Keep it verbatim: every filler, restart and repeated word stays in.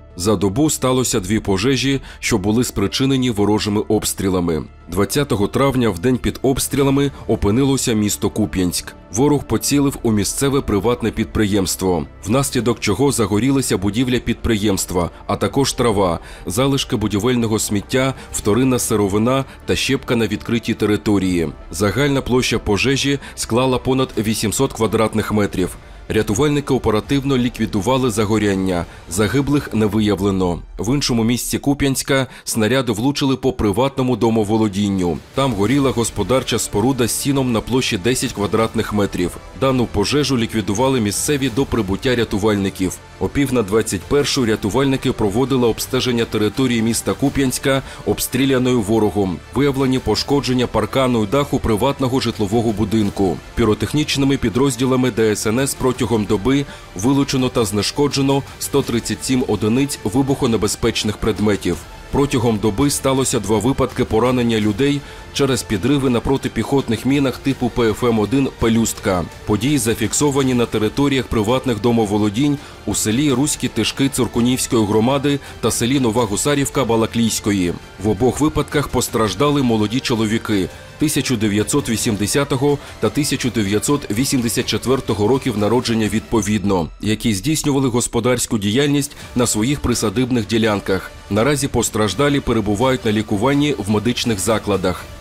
За добу сталося дві пожежі, що були спричинені ворожими обстрілами. двадцятого травня в день під обстрілами опинилося місто Куп'янськ. Ворог поцілив у місцеве приватне підприємство, внаслідок чого загорілася будівля підприємства, а також трава, залишки будівельного сміття, вторинна сировина та щепка на відкритій території. Загальна площа пожежі склала понад вісімсот квадратних метрів. Рятувальники оперативно ліквідували загоряння, загиблих не виявлено. В іншому місці Куп'янська снаряди влучили по приватному домоволодінню. Там горіла господарча споруда з сіном на площі десять квадратних метрів. Дану пожежу ліквідували місцеві до прибуття рятувальників. О пів на двадцять першу рятувальники проводили обстеження території міста Куп'янська, обстріляною ворогом. Виявлені пошкодження паркану і даху приватного житлового будинку. Піротехнічними підрозділами Де Ес Ен Ес протягом доби вилучено та знешкоджено сто тридцять сім одиниць вибухонебезпечних предметів. Протягом доби сталося два випадки поранення людей через підриви на протипіхотних мінах типу Пе Еф Ем один «Пелюстка». Події зафіксовані на територіях приватних домоволодінь у селі Руські Тишки Цуркунівської громади та селі Нова Гусарівка Балаклійської. В обох випадках постраждали молоді чоловіки тисяча дев'ятсот вісімдесятого та тисяча дев'ятсот вісімдесят четвертого років народження відповідно, які здійснювали господарську діяльність на своїх присадибних ділянках. Наразі постраждалі перебувають на лікуванні в медичних закладах.